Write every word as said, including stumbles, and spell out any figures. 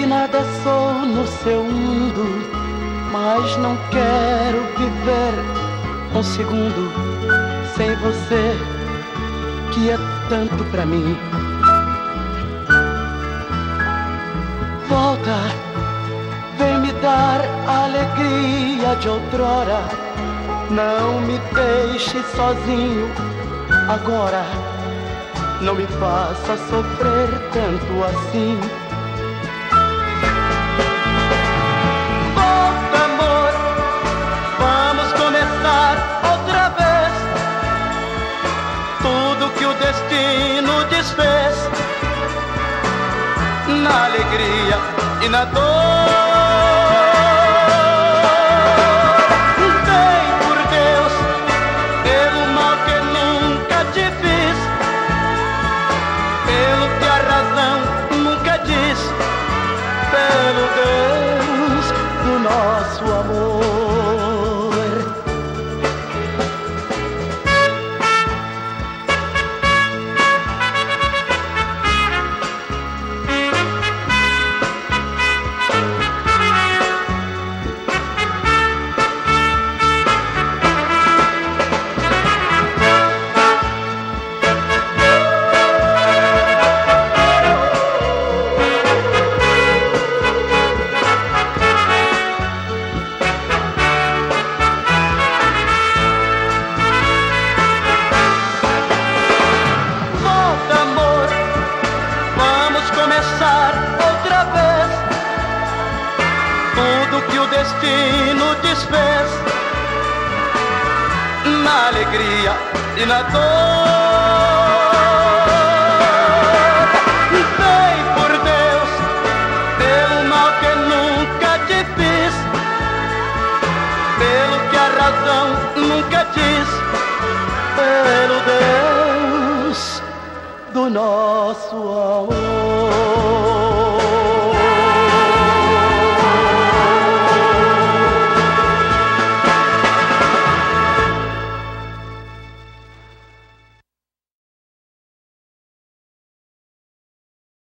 nada sou no seu mundo, mas não quero viver um segundo sem você, que é tanto pra mim. Volta, vem me dar a alegria de outrora, não me deixe sozinho agora, não me faça sofrer tanto assim. Volta, amor, vamos começar outra vez tudo que o destino desfez, na alegria e na dor. Pelo Deus do nosso amor. Destino desfez, na alegria e na dor. Vem por Deus, pelo mal que nunca te fiz, pelo que a razão nunca diz, pelo Deus do nosso amor.